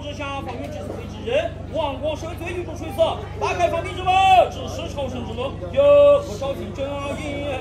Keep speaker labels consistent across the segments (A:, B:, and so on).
A: 之下，方圆之四岁之人，王光生罪与主垂死，大开方便之门，指使朝圣之路，有不少听正言。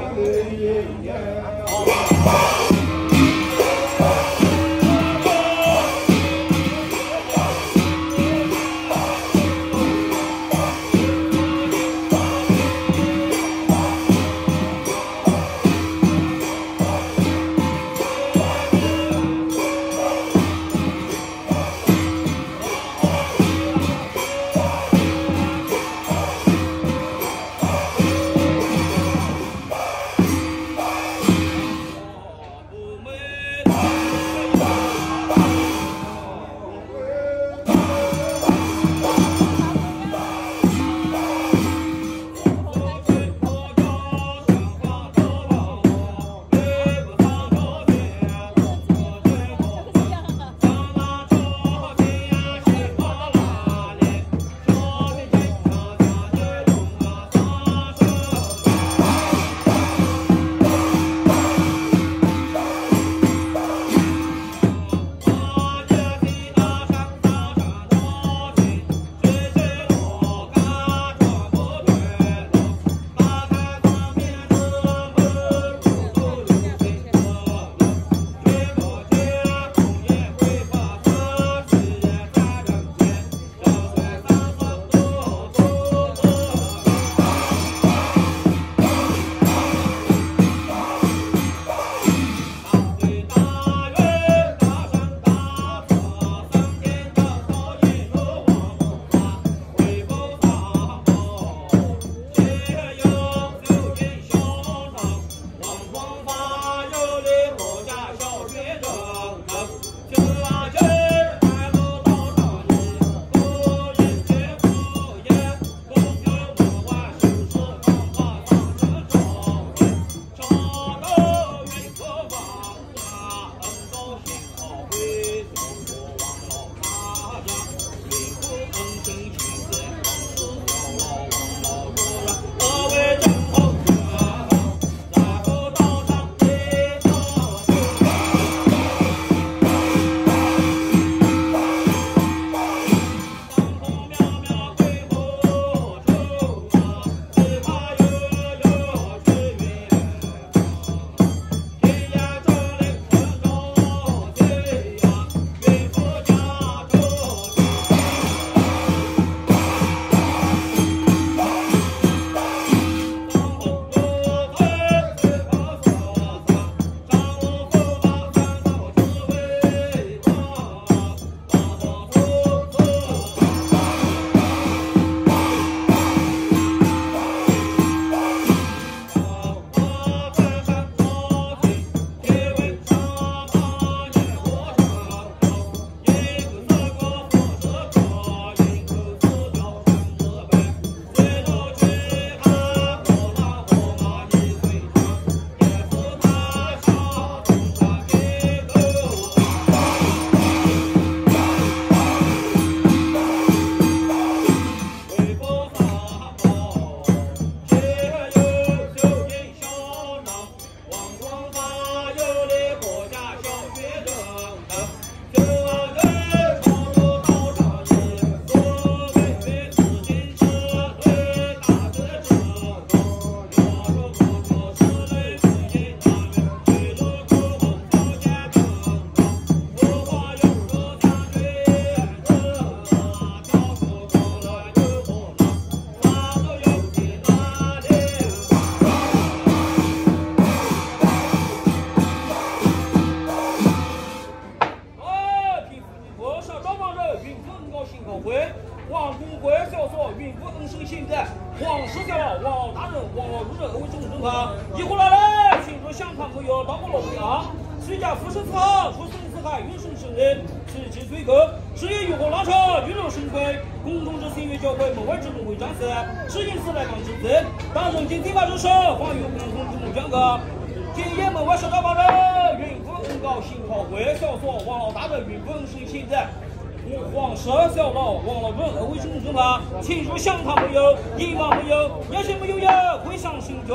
A: 徐家富士祠，出生四海，运生生人，此之最高。事业浴火拉茶，娱乐盛会，公众之心悦教会门外之路为战士，是因此来港之子。当人间地法之首，华语共同之母讲个。今夜门外小道八人，云浮恩高新考会小所王老大人云浮恩生现在。黄蛇小老王老人为什么这么？请入香堂没有，一毛没有，要是没有呀，会上神州。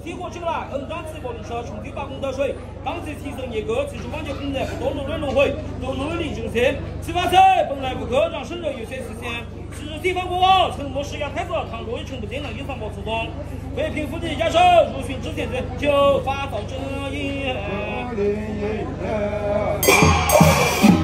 A: 体活起来，横张直过人手，冲击把功得水，当即提升业格，提出关键功能，不多路人轮回，多路人竞争。执法者本来不可让省人有些实现。是日地方国王，沉默施压太子，唐若也从不见让隐藏模出动。北平府的家手入巡之前就发造争议。